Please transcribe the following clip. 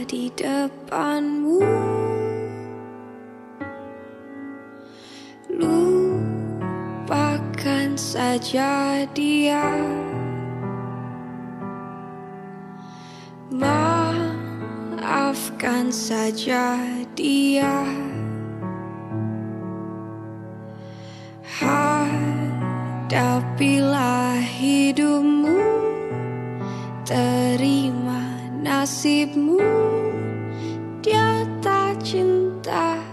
di depanmu. Lupakan saja dia, maafkan saja dia. Hadapilah hidupmu, terima nasibmu. Dia tak cinta